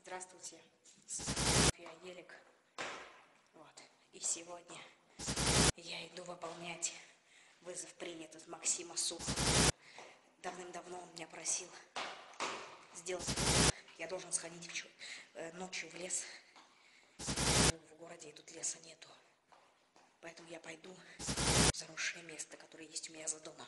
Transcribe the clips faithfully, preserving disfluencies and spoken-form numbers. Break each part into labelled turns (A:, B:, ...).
A: Здравствуйте, я Елик. Вот. И сегодня я иду выполнять вызов, принят от Максима Сухова. Давным-давно он меня просил сделать вызов. Я должен сходить в чу... ночью в лес. В городе, и тут леса нету. Поэтому я пойду в заросшее место, которое есть у меня за домом.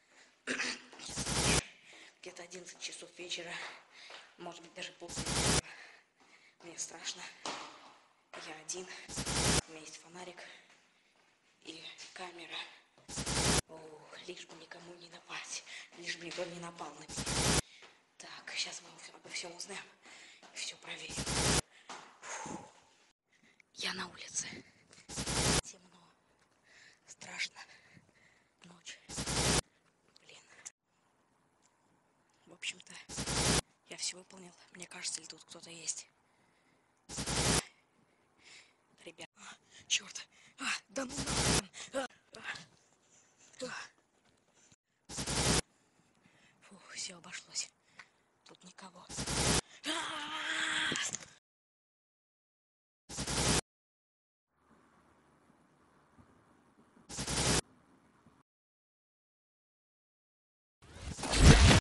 A: Где-то одиннадцать часов вечера, может быть даже после этого. Мне страшно. Я один. У меня есть фонарик и камера. О, лишь бы никому не напасть. Лишь бы никто не напал на меня. Так, сейчас мы обо всем узнаем. Все проверим. Фу. Я на улице. Темно. Страшно. Ночь. Блин. В общем-то, я все выполнил. Мне кажется, ли тут кто-то есть. Ребят. А, черт. А, да ну нахрен. А, а, а. Фух, все обошлось. Тут никого. А-а-а!